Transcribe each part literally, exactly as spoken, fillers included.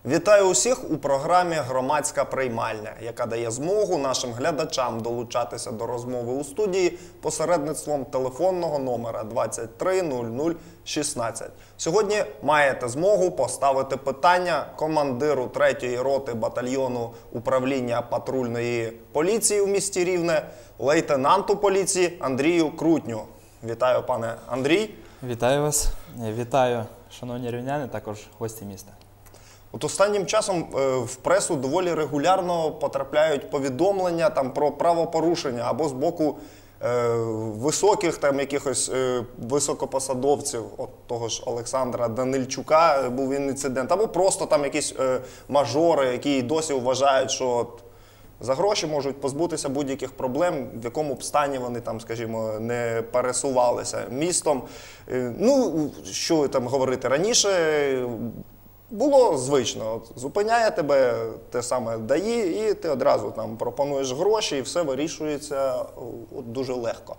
Вітаю усіх у програмі «Громадська приймальня», яка дає змогу нашим глядачам долучатися до розмови у студії посередництвом телефонного номера двадцять три нуль нуль шістнадцять. Сьогодні маєте змогу поставити питання командиру третьої роти батальйону управління патрульної поліції у місті Рівне, лейтенанту поліції Андрію Крутню. Вітаю, пане Андрій. Вітаю вас. Вітаю, шановні рівняни, також гості міста. От останнім часом е, в пресу доволі регулярно потрапляють повідомлення там, про правопорушення або з боку е, високих там, якихось е, високопосадовців, от того ж Олександра Данильчука е, був інцидент, або просто там якісь е, мажори, які досі вважають, що от, за гроші можуть позбутися будь-яких проблем, в якому б стані вони там, скажімо, не пересувалися містом. Е, ну, що там говорити, раніше було звично, от, зупиняє тебе те саме ДАІ, і ти одразу там пропонуєш гроші, і все вирішується от, дуже легко.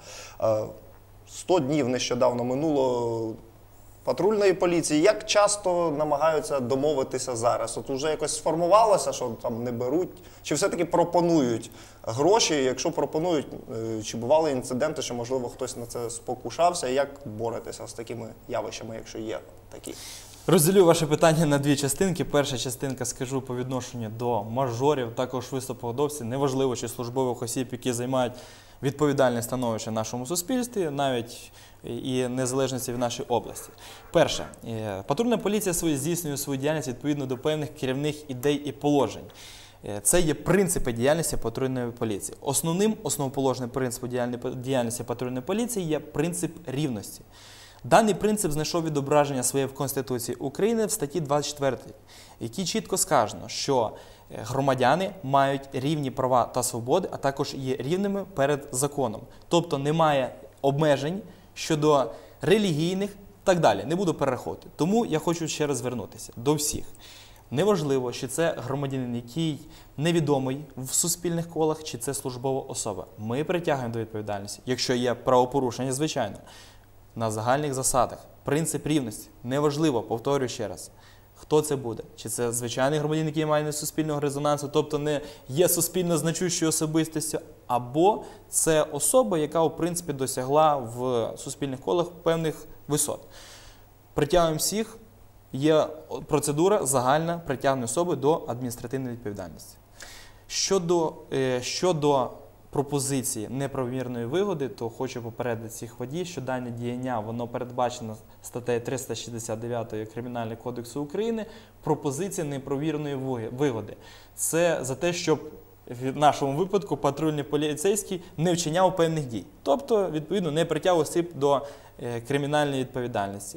сто днів нещодавно минуло патрульної поліції. Як часто намагаються домовитися зараз? От уже якось сформувалося, що там не беруть? Чи все-таки пропонують гроші? Якщо пропонують, чи бували інциденти, що, можливо, хтось на це спокушався? Як боретеся з такими явищами, якщо є такі? Розділю ваше питання на дві частинки. Перша частинка, скажу, по відношенню до мажорів, також високопосадовців, неважливо, чи службових осіб, які займають відповідальне становище в нашому суспільстві, навіть і незалежності в нашій області. Перше, патрульна поліція свої здійснює свою діяльність відповідно до певних керівних ідей і положень. Це є принципи діяльності патрульної поліції. Основним, основоположним принципом діяльності патрульної поліції є принцип рівності. Даний принцип знайшов відображення своє в Конституції України в статті двадцять четвертій, в якій чітко сказано, що громадяни мають рівні права та свободи, а також є рівними перед законом. Тобто немає обмежень щодо релігійних і так далі. Не буду перераховувати. Тому я хочу ще раз звернутися до всіх. Неважливо, чи це громадянин, який невідомий в суспільних колах, чи це службова особа. Ми притягуємо до відповідальності, якщо є правопорушення, звичайно, на загальних засадах. Принцип рівності. Неважливо, повторюю ще раз, хто це буде. Чи це звичайний громадянин, який має суспільного резонансу, тобто не є суспільно значущою особистістю, або це особа, яка, в принципі, досягла в суспільних колах певних висот. Притягуємо всіх, є процедура загальна притягнення особи до адміністративної відповідальності. Щодо, щодо пропозиції неправомірної вигоди, то хочу попередити всіх водіїв, що дане діяння, воно передбачено статтею триста шістдесят дев'ять Кримінального кодексу України, пропозиція неправомірної вигоди. Це за те, щоб в нашому випадку патрульний поліцейський не вчиняв певних дій. Тобто, відповідно, не притягував осіб до кримінальної відповідальності.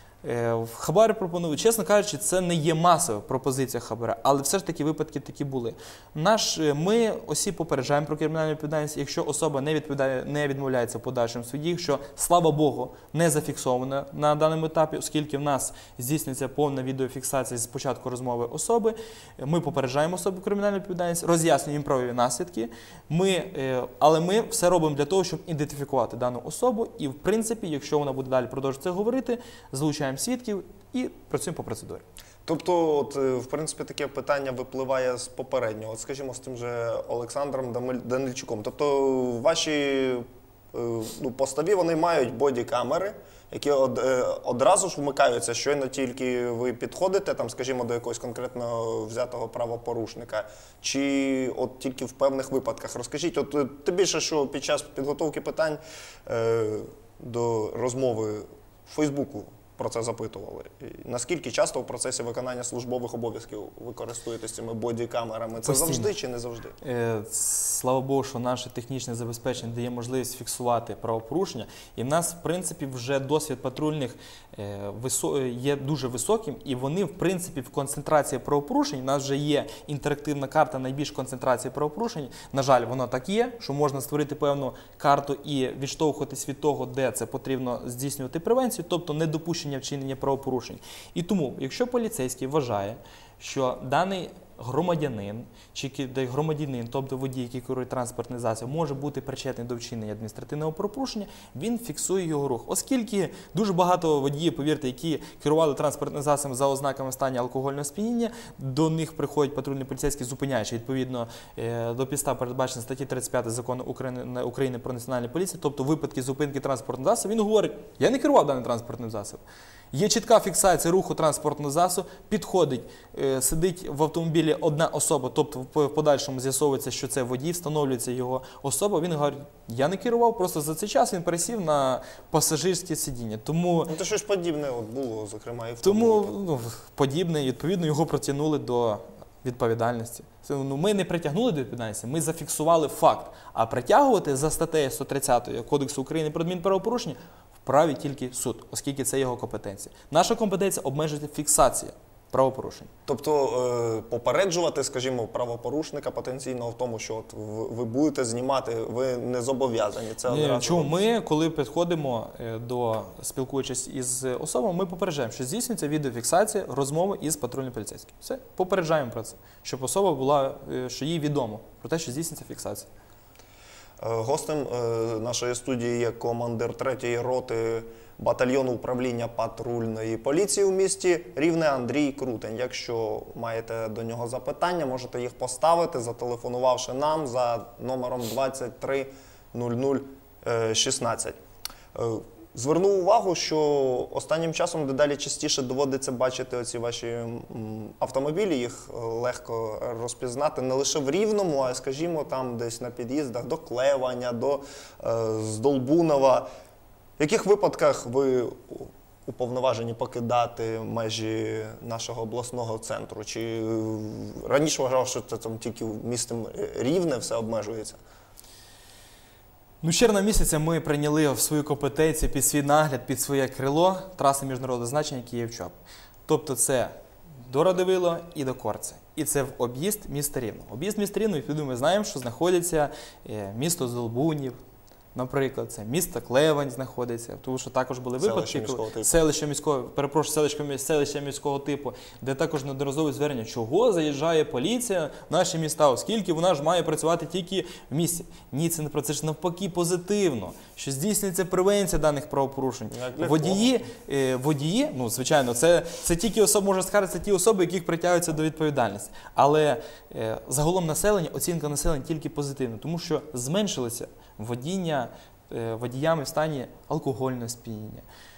Хабар пропонують, чесно кажучи, це не є масова пропозиція хабара, але все ж таки випадки такі були. Наш, ми осіб попереджаємо про кримінальну відповідальність, якщо особа не, відповідає, не відмовляється в подальшому суді, що, слава Богу, не зафіксовано на даному етапі, оскільки в нас здійснюється повна відеофіксація з початку розмови особи, ми попереджаємо особу кримінальну відповідальність, роз'яснюємо їм правові наслідки, ми, але ми все робимо для того, щоб ідентифікувати дану особу і, в принципі, якщо вона буде далі продовжувати це говорити, залучаємо свідків і працюємо по процедурі. Тобто, от, в принципі, таке питання випливає з попереднього, от, скажімо, з тим же Олександром Данильчуком. Тобто, ваші ну, постові, вони мають боді-камери, які од, одразу ж вмикаються, щойно тільки ви підходите, там, скажімо, до якогось конкретно взятого правопорушника, чи от тільки в певних випадках. Розкажіть, от тим більше, що під час підготовки питань е, до розмови в Фейсбуку про це запитували. І наскільки часто в процесі виконання службових обов'язків ви користуєтесь цими боді-камерами? Це Постійно. Завжди чи не завжди? Е, слава Богу, що наше технічне забезпечення дає можливість фіксувати правопорушення. І в нас, в принципі, вже досвід патрульних е, висо, є дуже високим. І вони, в принципі, в концентрації правопорушень, у нас вже є інтерактивна карта найбільш концентрації правопорушень. На жаль, воно так є, що можна створити певну карту і відштовхуватись від того, де це потрібно здійснювати превенцію, тобто недопущення вчинення правопорушень. І тому, якщо поліцейський вважає, що даний громадянин, чи ки- громадянин, тобто водій, який керує транспортний засіб, може бути причетний до вчинення адміністративного правопорушення, він фіксує його рух. Оскільки дуже багато водіїв, повірте, які керували транспортним засобом за ознаками стані алкогольного сп'яніння, до них приходять патрульні поліцейські, зупиняючи відповідно е, до підстав, передбачених статті тридцять п'ять Закону України, України про національну поліцію, тобто випадки зупинки транспортного засобу, він говорить, я не керував даним транспортним засобом. Є чітка фіксація руху транспортного засобу, підходить, е, сидить в автомобілі одна особа, тобто в подальшому з'ясовується, що це водій, встановлюється його особа, він говорить, я не керував, просто за цей час він пересів на пасажирське сидіння. Тому, Ну, то щось подібне от було, зокрема, і в тому. тому ну, подібне, відповідно, його притягнули до відповідальності. Це, ну, ми не притягнули до відповідальності, ми зафіксували факт. А притягувати за статтею сто тридцять Кодексу України про адмінправопорушення вправі тільки суд, оскільки це його компетенція. Наша компетенція обмежується фіксація правопорушень. Тобто е, попереджувати, скажімо, правопорушника потенційного в тому, що от в- ви будете знімати, ви не зобов'язані. Це Ні, одразу. чому ми, коли підходимо е, до, спілкуючись із особами, ми попереджаємо, що здійснюється відеофіксація розмови із патрульним поліцейським. Все, попереджаємо про це, щоб особа була, е, що їй відомо про те, що здійснюється фіксація. Е, Гостем е, нашої студії є командир третьої роти батальйону управління патрульної поліції у місті Рівне Андрій Крутень. Якщо маєте до нього запитання, можете їх поставити, зателефонувавши нам за номером двадцять три нуль нуль шістнадцять. Е, Звернув увагу, що останнім часом дедалі частіше доводиться бачити оці ваші м, автомобілі, їх е, легко розпізнати не лише в Рівному, а, скажімо, там десь на під'їздах до Клеваня, до е, Здолбунова. В яких випадках ви уповноважені покидати межі нашого обласного центру? Чи е, раніше вважав, що це там тільки містом Рівне все обмежується? Ну, з червня місяця ми прийняли в свою компетенцію під свій нагляд, під своє крило траси міжнародного значення Київ-Чоп. Тобто це до Радивило і до Корця. І це в об'їзд міста Рівного. Об'їзд міста Рівного, відповідно, ми знаємо, що знаходиться е, місто Здолбунів, наприклад, це місто Клевань знаходиться, тому що також були Селище випадки, міського коли типу. селище міського, перепрошую, селище, селище міського типу, де також неодноразове звернення, чого заїжджає поліція в наші міста, оскільки вона ж має працювати тільки в місті. Ні, це не про це ж навпаки позитивно, що здійснюється превенція даних правопорушень. Як для Водії, е, водії, ну, звичайно, це, це тільки особи, можна сказати, це ті особи, яких притягуються до відповідальності. Але е, загалом населення, оцінка населення тільки позитивна, тому що зменшилося водіння е, водіями в стані алкогольного сп'яніння.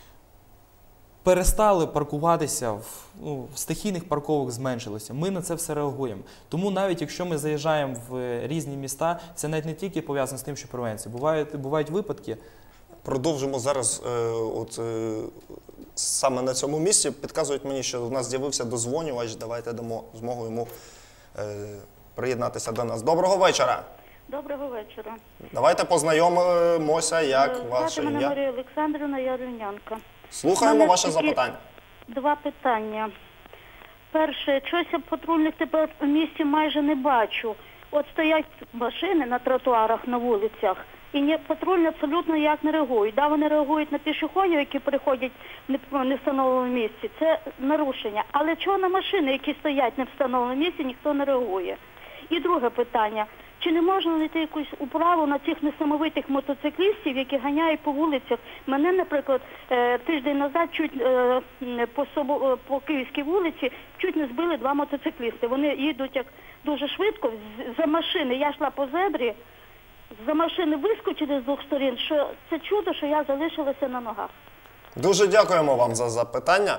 Перестали паркуватися, в, ну, в стихійних парковок зменшилося. Ми на це все реагуємо. Тому навіть якщо ми заїжджаємо в різні міста, це навіть не тільки пов'язано з тим, що превенція. Бувають, бувають випадки. Продовжимо зараз, е, от, е, саме на цьому місці. Підказують мені, що у нас з'явився дозвонювач. Давайте дамо змогу йому е, приєднатися до нас. Доброго вечора. Доброго вечора. Давайте познайомимося, як Е, ваше Звати мене ім'я. Марія Олександрівна, я рівнянка. Слухаємо Мене ваше такі запитання. Два питання. Перше, щось я патрульних тепер у місті майже не бачу. От стоять машини на тротуарах, на вулицях, і ні, патрульні абсолютно ніяк не реагують. Да, вони реагують на пішоходів, які приходять в не- не встановленому місці. Це нарушення. Але чого на машини, які стоять не в встановленому місці, ніхто не реагує? І друге питання. Чи не можна знайти якусь управу на цих несамовитих мотоциклістів, які ганяють по вулицях? Мене, наприклад, е, тиждень назад чуть е, по, Собо- е, по Київській вулиці чуть не збили два мотоциклісти. Вони їдуть як дуже швидко з- за машини. Я йшла по зебрі, за машини вискочили з двох сторін. Що це чудо, що я залишилася на ногах. Дуже дякуємо вам за запитання.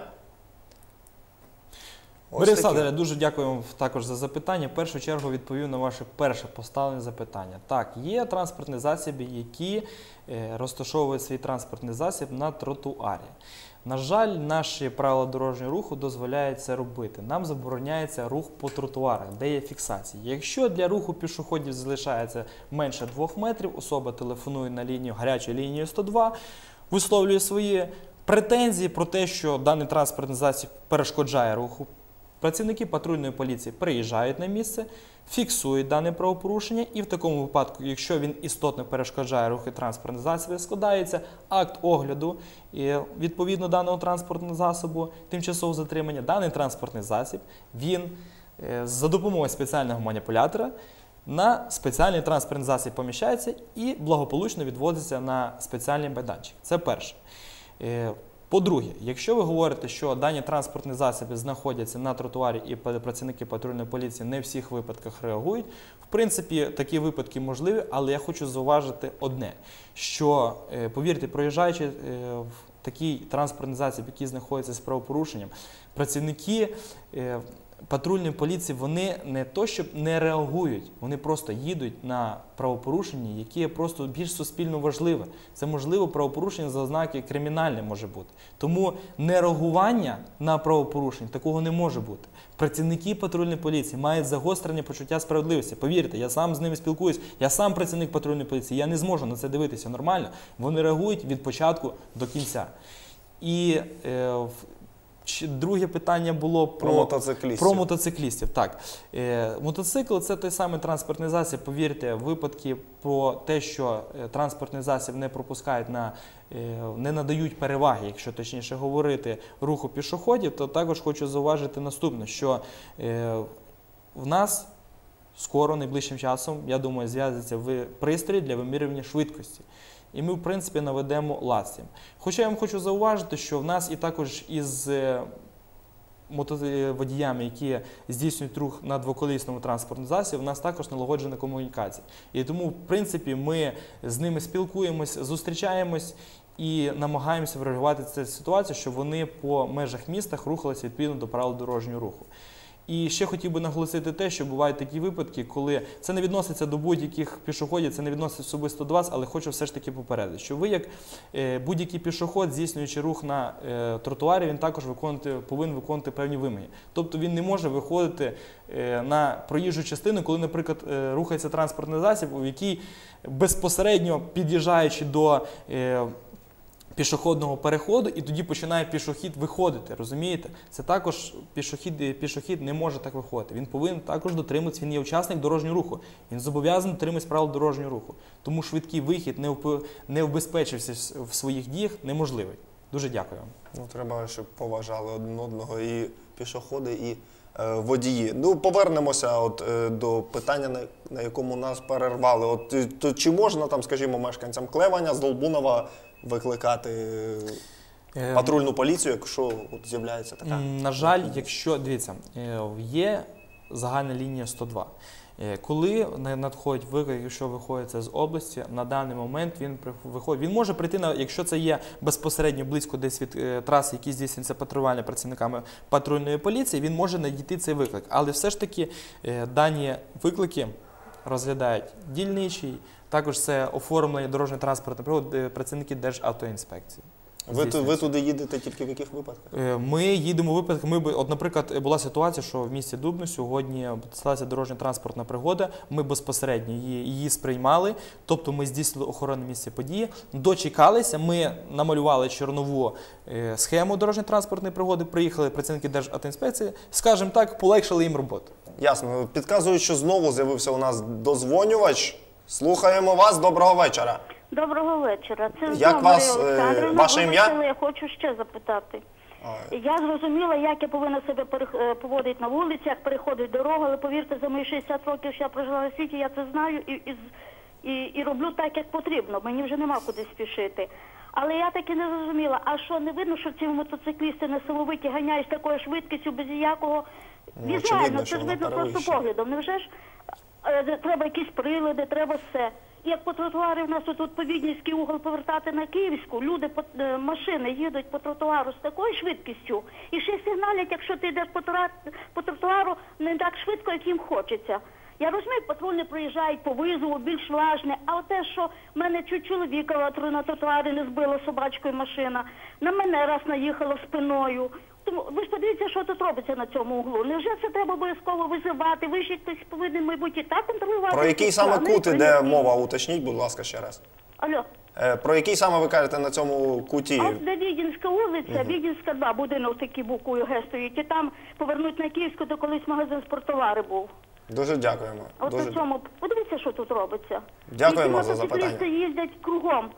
Ось Борис такі. Олександрович, дуже дякуємо також за запитання. В першу чергу відповів на ваше перше поставлене запитання. Так, є транспортні засоби, які е, розташовують свій транспортний засіб на тротуарі. На жаль, наші правила дорожнього руху дозволяють це робити. Нам забороняється рух по тротуарах, де є фіксація. Якщо для руху пішоходів залишається менше двох метрів, особа телефонує на лінію гарячу лінію сто два, висловлює свої претензії про те, що даний транспортний засіб перешкоджає руху. Працівники патрульної поліції приїжджають на місце, фіксують дане правопорушення і в такому випадку, якщо він істотно перешкоджає рухи транспортних засобів, складається акт огляду і відповідно даного транспортного засобу, тимчасового затримання. Даний транспортний засіб, він е, за допомогою спеціального маніпулятора на спеціальний транспортний засіб поміщається і благополучно відводиться на спеціальний майданчик. Це перше. Е, По-друге, якщо ви говорите, що дані транспортні засоби знаходяться на тротуарі і працівники патрульної поліції не в всіх випадках реагують, в принципі, такі випадки можливі, але я хочу зауважити одне, що, повірте, проїжджаючи в такий транспортний засіб, який знаходиться з правопорушенням, працівники патрульної поліції, вони не то, щоб не реагують, вони просто їдуть на правопорушення, яке є просто більш суспільно важливе. Це, можливо, правопорушення за ознаки кримінальне може бути. Тому нереагування на правопорушення такого не може бути. Працівники патрульної поліції мають загострене почуття справедливості. Повірте, я сам з ними спілкуюсь, я сам працівник патрульної поліції, я не зможу на це дивитися нормально. Вони реагують від початку до кінця. І е, друге питання було про, про мотоциклістів. Про мотоциклістів. Так. Е, мотоцикл – це той самий транспортний засіб. Повірте, випадки про те, що е, транспортний засіб не пропускають, на, е, не надають переваги, якщо точніше говорити, руху пішоходів, то також хочу зауважити наступне, що е, в нас скоро, найближчим часом, я думаю, з'явиться пристрій для вимірювання швидкості. І ми, в принципі, наведемо лад з цим. Хоча я вам хочу зауважити, що в нас і також із мотоводіями, які здійснюють рух на двоколісному транспортному засобі, в нас також налагоджена комунікація. І тому, в принципі, ми з ними спілкуємось, зустрічаємось і намагаємося врегулювати цю ситуацію, щоб вони по межах містах рухалися відповідно до правил дорожнього руху. І ще хотів би наголосити те, що бувають такі випадки, коли це не відноситься до будь-яких пішоходів, це не відноситься особисто до вас, але хочу все ж таки попередити, що ви, як е, будь-який пішоход, здійснюючи рух на е, тротуарі, він також виконувати, повинен виконувати певні вимоги. Тобто він не може виходити е, на проїжджу частину, коли, наприклад, е, рухається транспортний засіб, у який безпосередньо під'їжджаючи до е, пішохідного переходу, і тоді починає пішохід виходити, розумієте? Це також пішохід, пішохід не може так виходити. Він повинен також дотримуватися, він є учасник дорожнього руху. Він зобов'язаний дотримуватися правил дорожнього руху. Тому швидкий вихід, не, вп... не вбезпечився в своїх діях, неможливий. Дуже дякую вам. Ну, треба, щоб поважали один одного і пішоходи, і е, водії. Ну, повернемося от, е, до питання, на, на якому нас перервали. От, е, то, чи можна, там, скажімо, мешканцям Клеваня з Долбунова викликати патрульну поліцію, якщо з'являється така? На жаль, якщо, дивіться, є загальна лінія сто два. Коли надходить виклик, якщо виходить з області, на даний момент він виходить. Він може прийти, на, якщо це є безпосередньо близько десь від е, траси, які здійснюються патрулювання працівниками патрульної поліції, він може надійти цей виклик. Але все ж таки е, дані виклики розглядають дільничий, також це оформлення дорожньо-транспортних пригод, працівники Державтоінспекції. Ви, ви туди їдете тільки в яких випадках? Ми їдемо у випадках, ми, от, наприклад, була ситуація, що в місті Дубно сьогодні сталася дорожньо-транспортна пригода, ми безпосередньо її, її сприймали, тобто ми здійснили охорону місця події, дочекалися, ми намалювали чорнову е, схему дорожньо-транспортної пригоди, приїхали працівники Державтоінспекції, скажімо так, полегшили їм роботу. Ясно. Підказують, що знову з'явився у нас дозвонювач. Слухаємо вас. Доброго вечора. Доброго вечора. Це як вас, е, ваше ім'я? Я хочу ще запитати. А... Я зрозуміла, як я повинна себе поводити на вулицях, переходити дорогу, але повірте, за мої шістдесят років, що я прожила в світі, я це знаю і, і, і, і роблю так, як потрібно. Мені вже нема куди спішити. Але я таки не зрозуміла, а що, не видно, що ці мотоциклісти несиловиті ганяють з такою швидкістю, без ніякого... Ну, візуально, це ж видно просто поглядом. Невже ж е, треба якісь прилади, треба все. Як по тротуарі в нас тут по Віднівський угол повертати на Київську, люди, по, е, машини їдуть по тротуару з такою швидкістю. І ще сигналять, якщо ти йдеш по, по тротуару не так швидко, як їм хочеться. Я розумію, патрульні приїжджають по визову, більш важне, а те, що в мене чуть чоловіка на тротуарі не збила собачкою машина, на мене раз наїхала спиною. Тому ви ж подивіться, що тут робиться на цьому углу. Невже це треба обов'язково визивати? Ви ж хтось повинен, мабуть, і так контролювати. Про який саме кут іде мова? Уточніть, будь ласка, ще раз. Алло. Е, про який саме ви кажете на цьому куті? А от де Відінська вулиця, угу. Відінська два, будинок такий буквою Г стоїть, і там повернуть на Київську, то колись магазин спорттовари був. Дуже дякуємо. От Дуже... на цьому, подивіться, що тут робиться. Дякуємо за запитання. Мотоциклісти їздять кругом.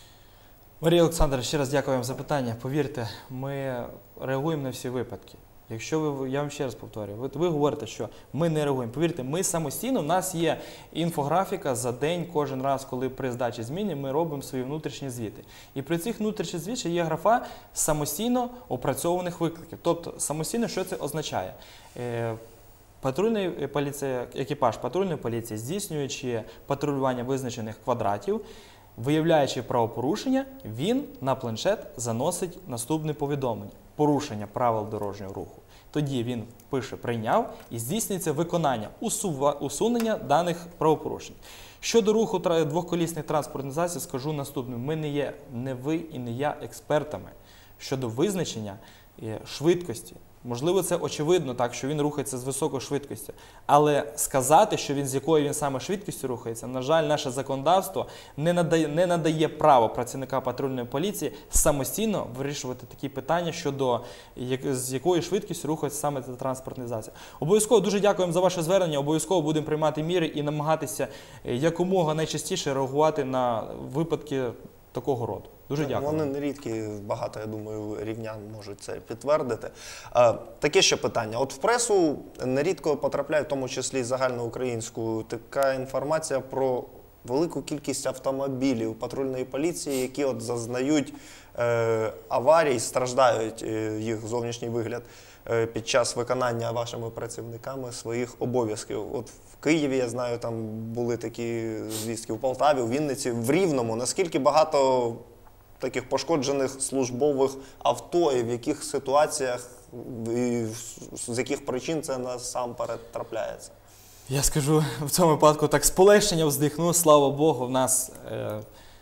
Марія Олександровна, ще раз дякую вам за питання. Повірте, ми реагуємо на всі випадки. Якщо ви, я вам ще раз повторюю, ви, ви говорите, що ми не реагуємо. Повірте, ми самостійно, в нас є інфографіка за день, кожен раз, коли при здачі зміни, ми робимо свої внутрішні звіти. І при цих внутрішніх звітах є графа самостійно опрацьованих викликів. Тобто, самостійно, що це означає? Е, Патрульний поліція, екіпаж патрульної поліції, здійснюючи патрулювання визначених квадратів, виявляючи правопорушення, він на планшет заносить наступне повідомлення. Порушення правил дорожнього руху. Тоді він пише «прийняв» і здійснюється виконання, усува, усунення даних правопорушень. Щодо руху двохколісних транспортних засобів, скажу наступне. Ми не є, не ви і не я експертами щодо визначення швидкості. Можливо, це очевидно, так, що він рухається з високою швидкістю. Але сказати, що він з якою він саме швидкістю рухається, на жаль, наше законодавство не надає, не надає права працівника патрульної поліції самостійно вирішувати такі питання щодо як, з якою швидкістю рухається саме цей транспортний засіб. Обов'язково дуже дякуємо за ваше звернення, обов'язково будемо приймати міри і намагатися якомога найчастіше реагувати на випадки такого роду. Дуже дякую. Вони нерідкі, багато, я думаю, рівнян можуть це підтвердити. А, таке ще питання. От в пресу нерідко потрапляє, в тому числі загальноукраїнську, така інформація про велику кількість автомобілів патрульної поліції, які от зазнають е, аварій, страждають е, їх зовнішній вигляд е, під час виконання вашими працівниками своїх обов'язків. От в Києві, я знаю, там були такі звістки, в Полтаві, у Вінниці, в Рівному. Наскільки багато таких пошкоджених службових авто і в яких ситуаціях, і з яких причин це насамперед трапляється? Я скажу в цьому випадку так, з полегшенням вздихну, слава Богу, в нас, е,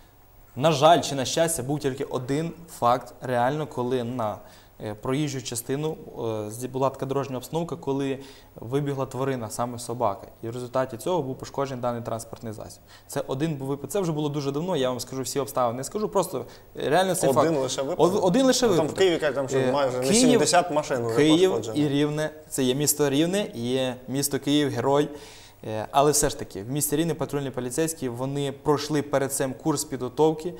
на жаль чи на щастя, був тільки один факт реально, коли на е, проїжджу частину е, була така дорожня обстановка, коли вибігла тварина, саме собака. І в результаті цього був пошкоджений даний транспортний засіб. Це один був випадок. Це вже було дуже давно, я вам скажу всі обставини. Не скажу, просто реально цей один факт. Лише випадок? Один лише ну, випадок. Там в Києві, кажуть, там, що Е, майже Київ, сімдесят машин вже Київ пошкоджено. і Рівне, це є місто Рівне, є місто Київ, герой. Але все ж таки, в місті Рівне патрульні поліцейські, вони пройшли перед цим курс підготовки,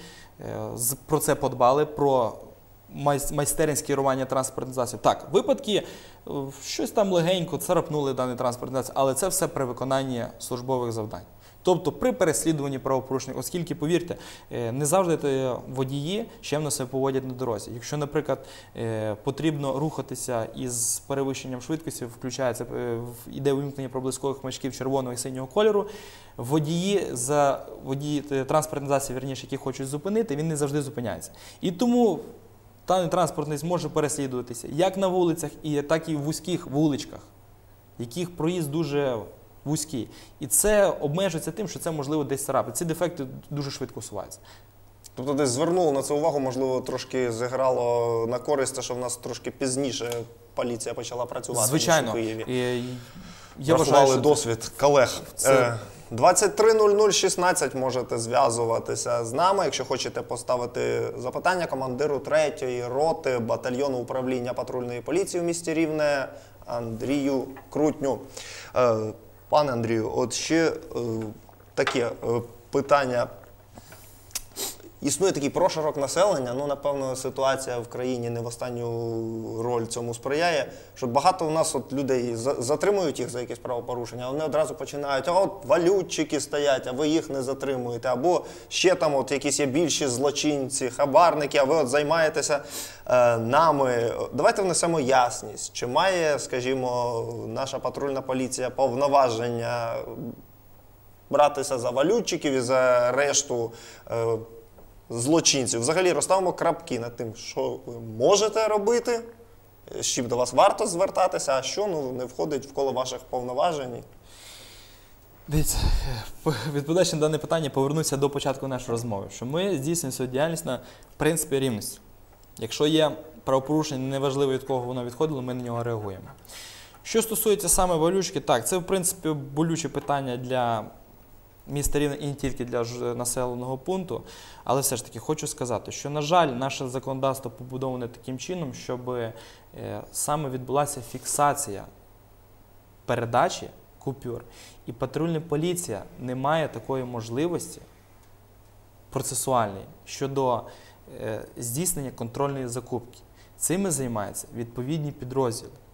про це подбали, про майстерність керування транспортним засобом. Так, випадки, щось там легенько, царапнули даний транспортний засіб, але це все при виконанні службових завдань. Тобто при переслідуванні правопорушень, оскільки, повірте, не завжди водії чемно себе поводять на дорозі. Якщо, наприклад, потрібно рухатися із перевищенням швидкості, включається, іде увімкнення проблискових маячків червоного і синього кольору, водії, за водії транспортний засіб, вірніше, які хочуть зупинити, він не завжди зупиняється. І тому даний транспортний зможе переслідуватися як на вулицях, так і в вузьких вуличках, яких проїзд дуже вузькі. І це обмежується тим, що це можливо десь царапати. Ці дефекти дуже швидко усуваються. Тобто десь звернуло на це увагу, можливо, трошки зіграло на користь, те, що в нас трошки пізніше поліція почала працювати, звичайно, ніж у Києві. І, я Врахували вважаю, досвід колег. Це... двадцять три нуль нуль шістнадцять можете зв'язуватися з нами, якщо хочете поставити запитання командиру третьої роти батальйону управління патрульної поліції в місті Рівне Андрію Крутню. Пане Андрію, от ще е, таке е, питання. Існує такий прошарок населення, ну, напевно, ситуація в країні не в останню роль цьому сприяє, що багато у нас от людей затримують їх за якесь правопорушення, а вони одразу починають, а от валютчики стоять, а ви їх не затримуєте, або ще там от якісь є більші злочинці, хабарники, а ви от займаєтеся е, нами. Давайте внесемо ясність, чи має, скажімо, наша патрульна поліція повноваження братися за валютчиків і за решту е, злочинців. Взагалі розставимо крапки над тим, що ви можете робити, з чим до вас варто звертатися, а що ну, не входить в коло ваших повноважень. Дивіться, відповідаючи на дане питання, повернуся до початку нашої розмови, що ми здійснюємо свою діяльність на принципі рівності. Якщо є правопорушення, неважливо від кого воно відходило, ми на нього реагуємо. Що стосується саме валютчики, так, це в принципі болюче питання для міста Рівне і не тільки для населеного пункту, але все ж таки хочу сказати, що, на жаль, наше законодавство побудоване таким чином, щоб е, саме відбулася фіксація передачі купюр. І патрульна поліція не має такої можливості процесуальної щодо е, здійснення контрольної закупки. Цими займаються відповідні підрозділи.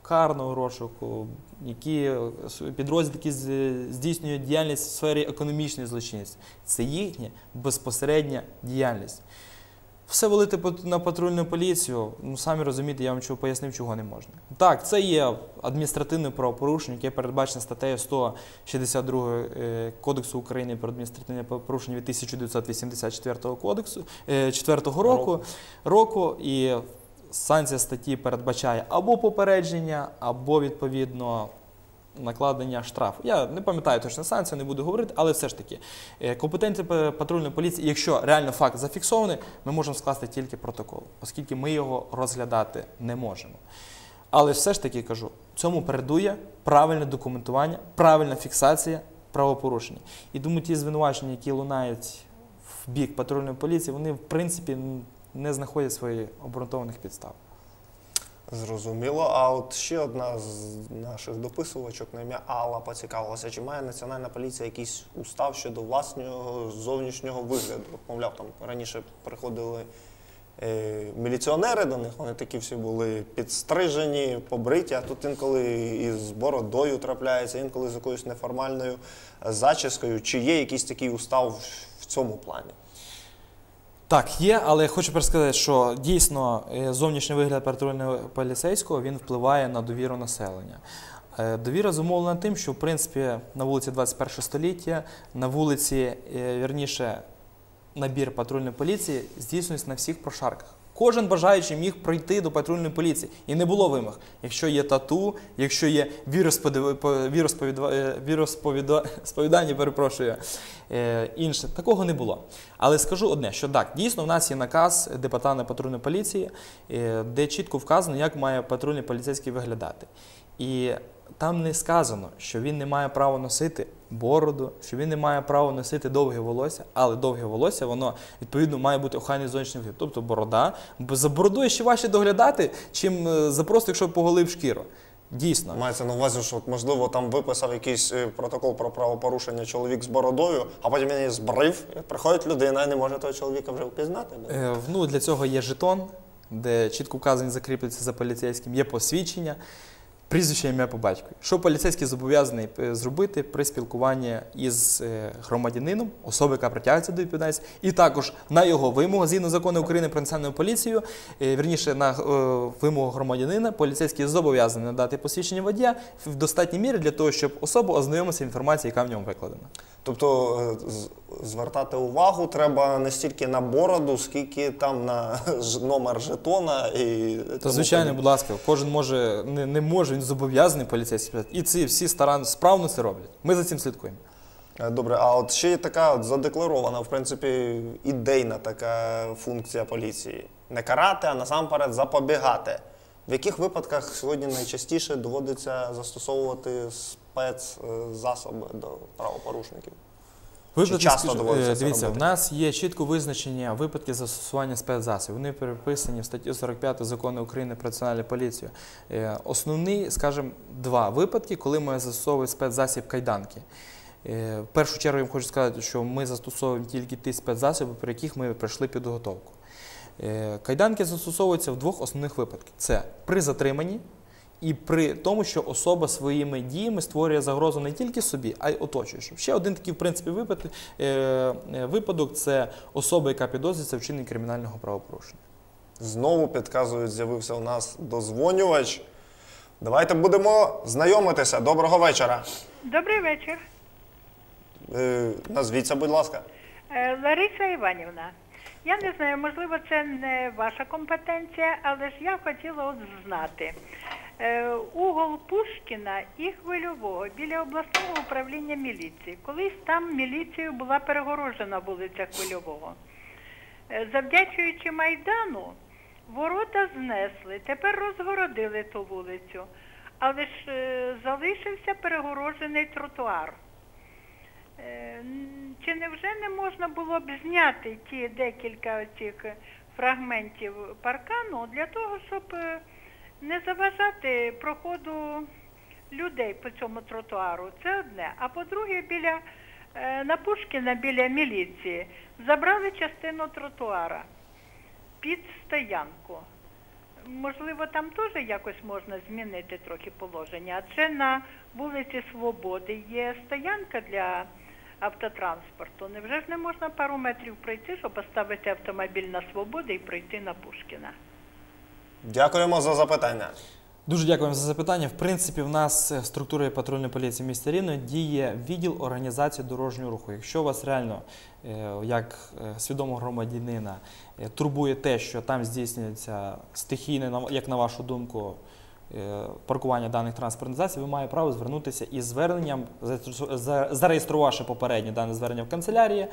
карного розшуку, які підрозділи, які здійснюють діяльність в сфері економічної злочинності. Це їхня безпосередня діяльність. Все валити на патрульну поліцію, ну самі розумієте, я вам чого пояснив, чого не можна. Так, це є адміністративне правопорушення, яке передбачено статтею сто шістдесят два Кодексу України про адміністративне правопорушення від тисяча дев'ятсот вісімдесят четвертого кодексу, четвертого року, року, і санкція статті передбачає або попередження, або, відповідно, накладення штрафу. Я не пам'ятаю точно санкцію, не буду говорити, але все ж таки, компетенція патрульної поліції, якщо реально факт зафіксований, ми можемо скласти тільки протокол, оскільки ми його розглядати не можемо. Але все ж таки, кажу, цьому передує правильне документування, правильна фіксація правопорушення. І тому ті звинувачення, які лунають в бік патрульної поліції, вони, в принципі, не знаходять своїх обґрунтованих підстав. Зрозуміло. А от ще одна з наших дописувачок на ім'я Алла поцікавилася, чи має Національна поліція якийсь устав щодо власного зовнішнього вигляду? От, мовляв, там раніше приходили е, міліціонери до них, вони такі всі були підстрижені, побриті, а тут інколи із бородою трапляється, інколи з якоюсь неформальною зачіскою. Чи є якийсь такий устав в цьому плані? Так, є, але хочу пересказати, що дійсно зовнішній вигляд патрульного поліцейського, він впливає на довіру населення. Довіра зумовлена тим, що, в принципі, на вулиці двадцять першого століття, на вулиці, вірніше, набір патрульної поліції здійснюється на всіх прошарках. Кожен бажаючий міг пройти до патрульної поліції. І не було вимог. Якщо є тату, якщо є віросповідання, перепрошую, інше. Такого не було. Але скажу одне, що так, дійсно в нас є наказ департаменту патрульної поліції, де чітко вказано, як має патрульний поліцейський виглядати. І там не сказано, що він не має права носити бороду, що він не має права носити довге волосся, але довге волосся, воно, відповідно, має бути охайний зовнішній вигляд. Тобто борода. Бо за бородою ще важче доглядати, чим за просто, якщо поголив шкіру. Дійсно. Мається на увазі, що, от, можливо, там виписав якийсь протокол про правопорушення чоловік з бородою, а потім він її збрив, і приходить людина і не може того чоловіка вже впізнати. Е, ну, для цього є жетон, де чітко вказані закріплюється за поліцейським, є посвідчення. Прізвище, ім'я по батькові. Що поліцейський зобов'язаний зробити при спілкуванні із громадянином, особи, яка притягується до відповідальності, і також на його вимогу, згідно закону України про національну поліцію, вірніше, на вимогу громадянина, поліцейський зобов'язаний надати посвідчення водія в достатній мірі для того, щоб особа ознайомилася з інформацією, яка в ньому викладена. Тобто звертати увагу треба не стільки на бороду, скільки там на номер жетона і... То, звичайно, будь ласка, кожен може, не, не може, він зобов'язаний поліцейський. І ці всі старанно, справно це роблять. Ми за цим слідкуємо. Добре, а от ще є така от задекларована, в принципі, ідейна така функція поліції. Не карати, а насамперед запобігати. В яких випадках сьогодні найчастіше доводиться застосовувати спецзасоби до правопорушників? Випадки, часто скажу, доводиться це дивіться, робити? в нас є чітко визначення випадків застосування спецзасобів. Вони переписані в статті сорок п'ять Закону України про національну поліцію. Основні, скажімо, два випадки, коли ми застосовуємо спецзасіб кайданки. В першу чергу я хочу сказати, що ми застосовуємо тільки ті спецзасоби, при яких ми пройшли підготовку. Кайданки застосовуються в двох основних випадках. Це при затриманні і при тому, що особа своїми діями створює загрозу не тільки собі, а й оточуючим. Ще один такий, в принципі, випадок, випадок – це особа, яка підозрюється в вчиненні кримінального правопорушення. Знову, підказують, з'явився у нас дозвонювач. Давайте будемо знайомитися. Доброго вечора. Добрий вечір. Е, назвіться, будь ласка. Е, Лариса Іванівна. Я не знаю, можливо, це не ваша компетенція, але ж я хотіла от знати. Е, угол Пушкіна і Хвильового біля обласного управління міліції. Колись там міліцією була перегорожена вулиця Хвильового. Е, завдячуючи Майдану, ворота знесли, тепер розгородили ту вулицю, але ж е, залишився перегорожений тротуар. Чи невже не можна було б зняти ті декілька цих фрагментів паркану для того, щоб не заважати проходу людей по цьому тротуару? Це одне. А по-друге, біля, на Пушкіна біля міліції забрали частину тротуара під стоянку. можливо, там теж якось можна змінити трохи положення. А це на вулиці Свободи є стоянка для автотранспорту. Невже ж не можна пару метрів пройти, щоб поставити автомобіль на Свободи і пройти на Пушкіна? Дякуємо за запитання. Дуже дякуємо за запитання. В принципі, в нас структурою патрульної поліції міста Рівне діє відділ організації дорожнього руху. Якщо вас реально, як свідомого громадянина, турбує те, що там здійснюється стихійне, як на вашу думку, паркування даних транспортних засобів, ви маєте право звернутися із зверненням, зареєструвавши попереднє дане звернення в канцелярії,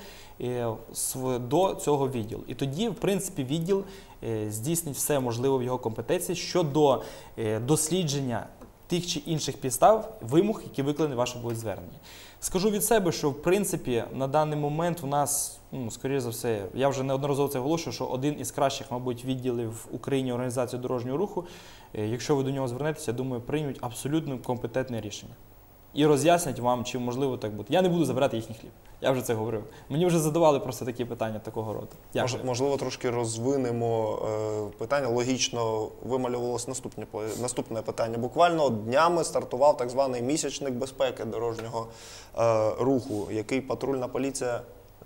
до цього відділу. І тоді, в принципі, відділ здійснить все можливе в його компетенції щодо дослідження тих чи інших підстав, вимог, які викладені в вашому будуть зверненні. Скажу від себе, що, в принципі, на даний момент у нас, ну, скоріше за все, я вже неодноразово це оголошую, що один із кращих, мабуть, відділів в Україні організації дорожнього руху, якщо ви до нього звернетеся, я думаю, приймуть абсолютно компетентне рішення. І роз'яснять вам, чи можливо так бути. Я не буду забирати їхній хліб. Я вже це говорив. Мені вже задавали просто такі питання такого роду. Мож, можливо, трошки розвинемо е, питання. Логічно вималювалося наступне, наступне питання. Буквально днями стартував так званий місячник безпеки дорожнього е, руху, який патрульна поліція е,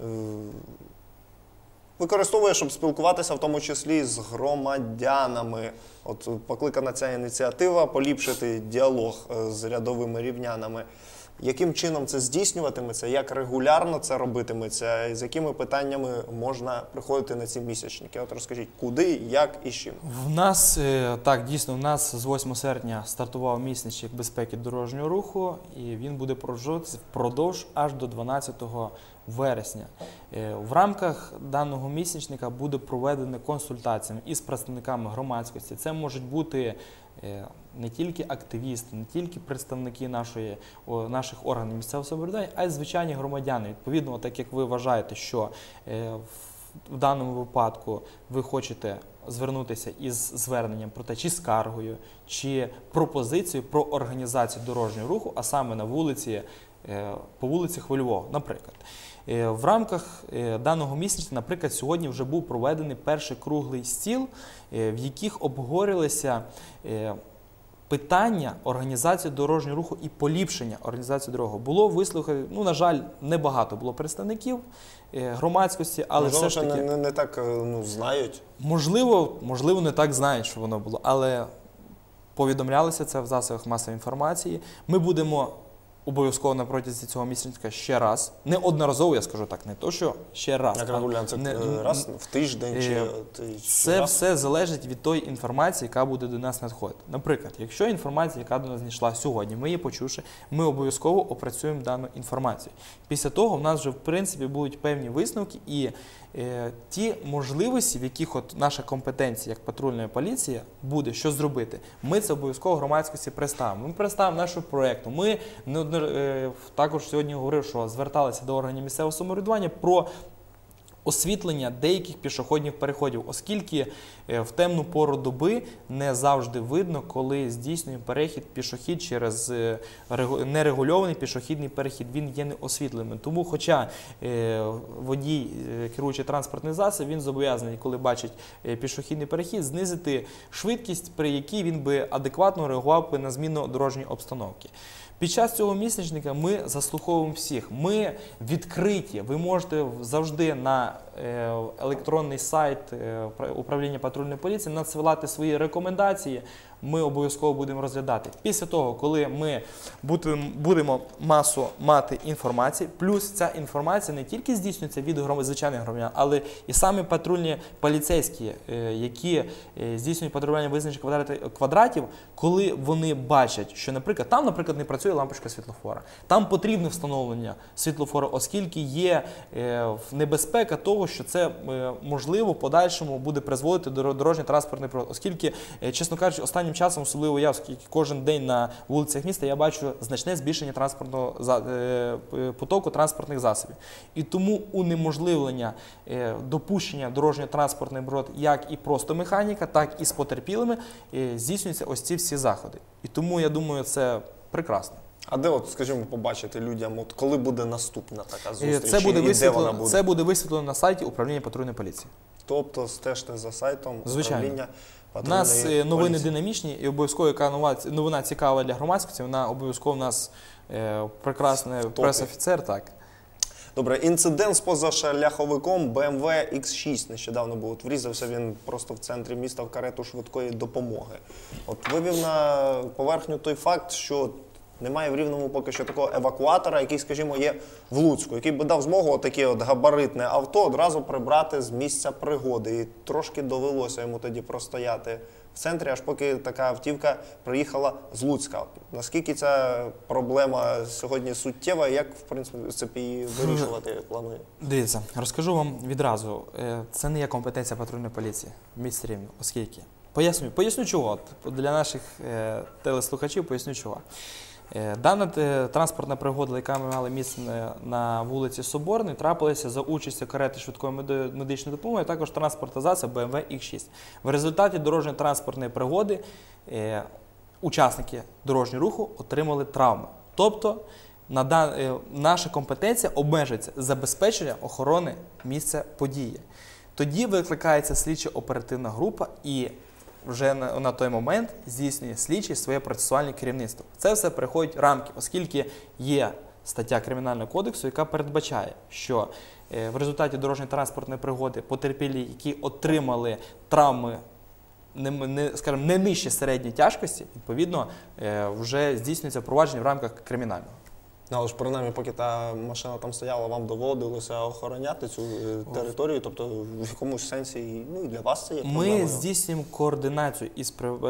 використовує, щоб спілкуватися в тому числі з громадянами. От покликана ця ініціатива поліпшити діалог з рядовими рівнянами. Яким чином це здійснюватиметься, як регулярно це робитиметься, з якими питаннями можна приходити на ці місячники? От розкажіть, куди, як і з чим? В нас, так, дійсно, в нас з восьмого серпня стартував місячник безпеки дорожнього руху, і він буде продовжуватися впродовж аж до дванадцятого вересня. В рамках даного місячника буде проведено консультації із представниками громадськості. Це можуть бути не тільки активісти, не тільки представники нашої, наших органів місцевого самоврядування, а й звичайні громадяни. Відповідно, так як ви вважаєте, що в даному випадку ви хочете звернутися із зверненням про те, чи скаргою, чи пропозицією про організацію дорожнього руху, а саме на вулиці, по вулиці Хвильового, наприклад. В рамках даного місяця, наприклад, сьогодні вже був проведений перший круглий стіл, в яких обговорювалися питання організації дорожнього руху і поліпшення організації дорогу. Було вислухано, ну, на жаль, небагато було представників громадськості, але можливо, все ж таки... Не, не так, ну, знають? Можливо, можливо, не так знають, що воно було, але повідомлялося це в засобах масової інформації. Ми будемо обов'язково на протязі цього місяця ще раз, неодноразово, я скажу так, не то, що ще раз. Як регулярно, це не, раз в тиждень чи... Це раз? Все залежить від тої інформації, яка буде до нас надходити. Наприклад, якщо інформація, яка до нас знайшла сьогодні, ми її почувши, ми обов'язково опрацюємо дану інформацію. Після того в нас вже, в принципі, будуть певні висновки і е, ті можливості, в яких от наша компетенція, як патрульної поліції, буде, що зробити. Ми це обов'язково громадськості представимо. Ми представимо нашу проєкту. Ми не також сьогодні говорив, що зверталися до органів місцевого самоврядування про освітлення деяких пішохідних переходів, оскільки в темну пору доби не завжди видно, коли здійснює перехід пішохід через нерегульований пішохідний перехід, він є неосвітленим. Тому, хоча водій, керуючий транспортний засіб, він зобов'язаний, коли бачить пішохідний перехід, знизити швидкість, при якій він би адекватно реагував би на зміну дорожньої обстановки. Під час цього місячника ми заслуховуємо всіх, ми відкриті, ви можете завжди на електронний сайт управління патрульної поліції надсилати свої рекомендації, ми обов'язково будемо розглядати. Після того, коли ми будемо масу мати інформації, плюс ця інформація не тільки здійснюється від звичайних громадян, але і самі патрульні поліцейські, які здійснюють патрулювання визначених квадратів, коли вони бачать, що, наприклад, там, наприклад, не працює лампочка світлофора, там потрібне встановлення світлофора, оскільки є небезпека того, що це, можливо, в подальшому буде призводити до дорожньо-транспортної пригоди, оскільки, чесно кажучи, останнім часом, особливо я, оскільки кожен день на вулицях міста, я бачу значне збільшення транспортного потоку транспортних засобів. І тому унеможливлення допущення дорожньо-транспортних пригод як і просто механіка, так і з потерпілими здійснюються ось ці всі заходи. І тому, я думаю, це прекрасно. А де, от, скажімо, побачити людям, от, коли буде наступна така зустріч, це буде і де вона буде? Це буде висвітлено на сайті управління патрульної поліції. Тобто стежте за сайтом Звичайно. управління У нас е, новини поліції. динамічні і обов'язково, яка нова, новина цікава для громадськості, вона обов'язково у нас е, прекрасний прес-офіцер, так. Добре, інцидент з позашляховиком Б М В Ікс шість нещодавно був. От врізався він просто в центрі міста в карету швидкої допомоги. От вивів на поверхню той факт, що немає в Рівному поки що такого евакуатора, який, скажімо, є в Луцьку, який би дав змогу отаке от габаритне авто одразу прибрати з місця пригоди. І трошки довелося йому тоді простояти в центрі, аж поки така автівка приїхала з Луцька. Наскільки ця проблема сьогодні суттєва, як, в принципі, її вирішувати планує? Дивіться, розкажу вам відразу. Це не є компетенція патрульної поліції в місті Рівне, оскільки. Поясню, поясню чого. Для наших е, телеслухачів поясню чого. Е, дана е, транспортна пригода, яка мала місце на вулиці Соборній, трапилася за участю карети швидкої медичної допомоги, а також транспортний засіб Б М В Ікс шість. В результаті дорожньої транспортної пригоди е, учасники дорожнього руху отримали травми. Тобто на, е, наша компетенція обмежується забезпечення охорони місця події. Тоді викликається слідчо-оперативна група і вже на, на той момент здійснює слідчий своє процесуальне керівництво. Це все переходить в рамки, оскільки є стаття Кримінального кодексу, яка передбачає, що е, в результаті дорожньо-транспортної пригоди потерпілі, які отримали травми не, не, скажімо, не нижче середньої тяжкості, відповідно, е, вже здійснюється провадження в рамках кримінального. Але ж принаймні, поки та машина там стояла, вам доводилося охороняти цю територію, тобто в якомусь сенсі, ну і для вас це є проблемою. Ми здійснюємо координацію і,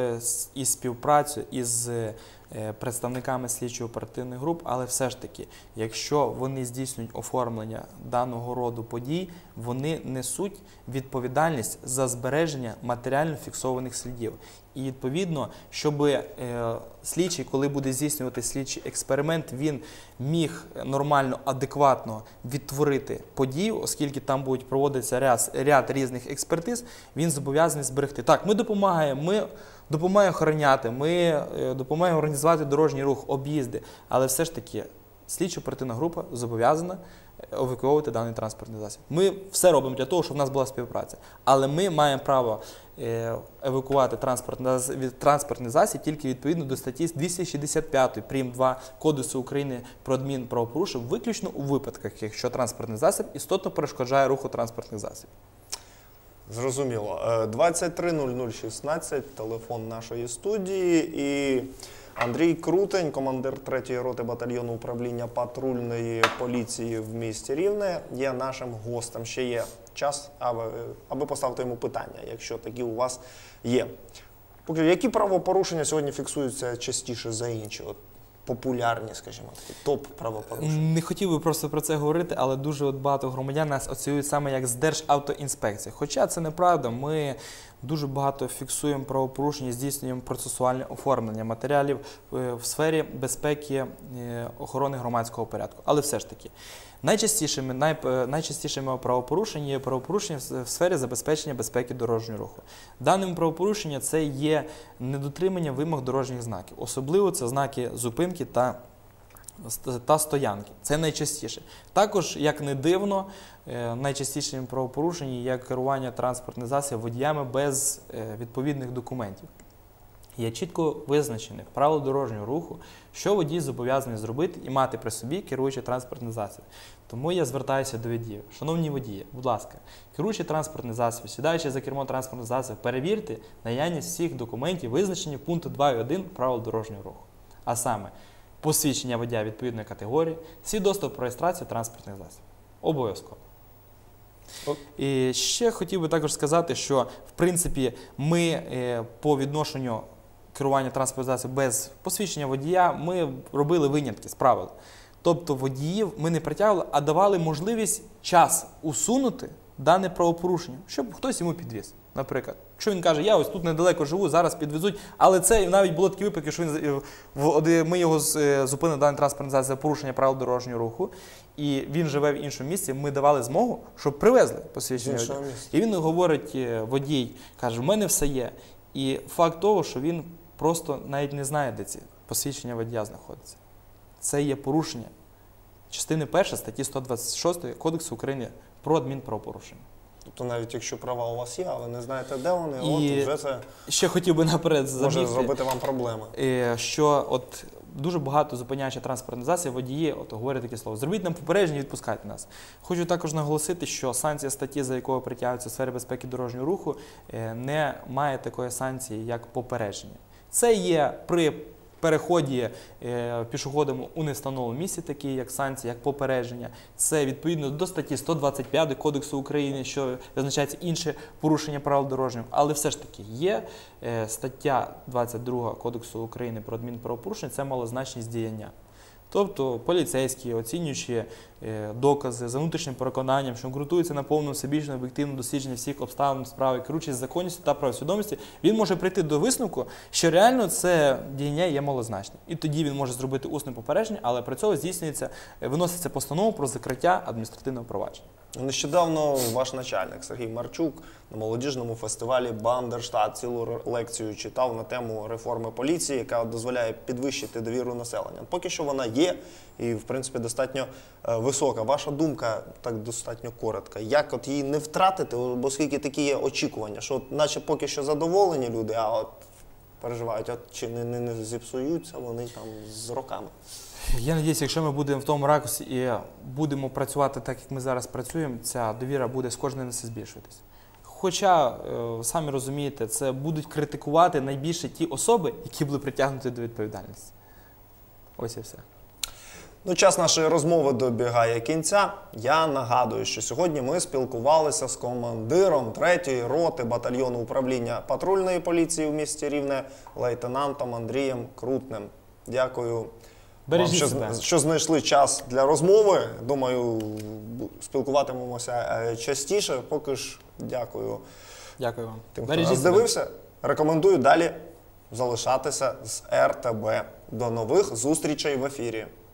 і співпрацю із представниками слідчо-оперативних груп, але все ж таки, якщо вони здійснюють оформлення даного роду подій, вони несуть відповідальність за збереження матеріально фіксованих слідів. І відповідно, щоб е, слідчий, коли буде здійснювати слідчий експеримент, він міг нормально, адекватно відтворити подію, оскільки там будуть проводитися ряд, ряд різних експертиз, він зобов'язаний зберегти. Так, ми допомагаємо, ми допомагаємо охороняти, ми е, допомагаємо організувати дорожній рух, об'їзди, але все ж таки слідчо-оперативна група зобов'язана евакуювати даний транспортний засіб. Ми все робимо для того, щоб в нас була співпраця. Але ми маємо право евакуювати транспортний засіб тільки відповідно до статті двісті шістдесят п'ять прим. два Кодексу України про адмінправопорушення, виключно у випадках, якщо транспортний засіб істотно перешкоджає руху транспортних засобів. Зрозуміло. двадцять три нуль нуль шістнадцять, телефон нашої студії. І Андрій Крутень, командир третьої роти батальйону управління патрульної поліції в місті Рівне, є нашим гостем. Ще є час, аби, аби поставити йому питання, якщо такі у вас є. Поки, які правопорушення сьогодні фіксуються частіше за інші? От, популярні, скажімо, такі топ-правопорушення? Не хотів би просто про це говорити, але дуже от багато громадян нас асоціюють саме як з Державтоінспекції. Хоча це неправда, ми дуже багато фіксуємо правопорушення, здійснюємо процесуальне оформлення матеріалів в сфері безпеки, охорони громадського порядку. Але все ж таки, найчастішими, най, найчастішими правопорушеннями є правопорушення в сфері забезпечення безпеки дорожнього руху. Даним правопорушенням це є недотримання вимог дорожніх знаків. Особливо це знаки зупинки та та стоянки. Це найчастіше. Також, як не дивно, найчастішими правопорушеннями є керування транспортним засобом водіями без відповідних документів. Є чітко визначене правило дорожнього руху, що водій зобов'язаний зробити і мати при собі, керуючи транспортним засобом. Тому я звертаюся до водіїв. Шановні водії, будь ласка, керуючи транспортним засобом, сідаючи за кермо транспортного засобу, перевірте наявність всіх документів, визначені в пункті два і один правил дорожнього руху. А саме, посвідчення водія відповідної категорії, свідоцтво про реєстрацію транспортних засобів. Обов'язково. І ще хотів би також сказати, що, в принципі, ми е, по відношенню керування транспортним засобом без посвідчення водія, ми робили винятки з правил. Тобто водіїв ми не притягували, а давали можливість час усунути дане правопорушення, щоб хтось йому підвіз. Наприклад, якщо він каже, я ось тут недалеко живу, зараз підвезуть, але це навіть було такі випадки, що він, ми його зупинили даний транспортний засіб за порушення правил дорожнього руху, і він живе в іншому місці, ми давали змогу, щоб привезли посвідчення водія. І він говорить, водій, каже, в мене все є. І факт того, що він просто навіть не знає, де ці посвідчення водія знаходяться. Це є порушення частини першої статті сто двадцять шість Кодексу України про адмінправопорушення. Тобто навіть якщо права у вас є, а ви не знаєте, де вони, І от вже це ще хотів би наперед може забігти, зробити вам проблеми. е, що от дуже багато зупиняючи транспортний засіб, водії от говорять таке слово: зробіть нам попередження, відпускайте нас. Хочу також наголосити, що санкція статті, за якою притягується в сфері безпеки дорожнього руху, е, не має такої санкції, як попередження. Це є при переході е, пішоходом у невстановленому місці, такі як санкції, як попередження. Це відповідно до статті сто двадцять п'ять Кодексу України, що визначається інше порушення правил дорожнього. Але все ж таки є е, стаття двадцять друга Кодексу України про адмінправопорушення, це малозначність діяння. Тобто поліцейські, оцінюючи е, докази за внутрішнім переконанням, що ґрунтується на повному всебічному об'єктивному дослідженні всіх обставин справи, керуючись законністю та правосвідомості, він може прийти до висновку, що реально це діяння є малозначним. І тоді він може зробити усне попередження, але при цьому здійснюється, виноситься постанова про закриття адміністративного провадження. Нещодавно ваш начальник Сергій Марчук на молодіжному фестивалі Бандерштат цілу лекцію читав на тему реформи поліції, яка дозволяє підвищити довіру населення. Поки що вона є і, в принципі, достатньо висока. Ваша думка так достатньо коротка. Як от її не втратити, оскільки такі є очікування, що от, наче поки що задоволені люди, а от переживають, от чи не, не, не зіпсуються вони там з роками? Я сподіваюся, якщо ми будемо в тому ракурсі і будемо працювати так, як ми зараз працюємо, ця довіра буде з кожним раз збільшуватись. Хоча, е, самі розумієте, це будуть критикувати найбільше ті особи, які були притягнуті до відповідальності. Ось і все. Ну, час нашої розмови добігає кінця. Я нагадую, що сьогодні ми спілкувалися з командиром третьої роти батальйону управління патрульної поліції в місті Рівне, лейтенантом Андрієм Крутним. Дякую. Бережіть Вам, себе. що, що знайшли час для розмови. Думаю, спілкуватимемося частіше. Поки ж дякую. Дякую вам. Тим, хто Бережіть нас себе. дивився. Рекомендую далі залишатися з ер те бе. До нових зустрічей в ефірі.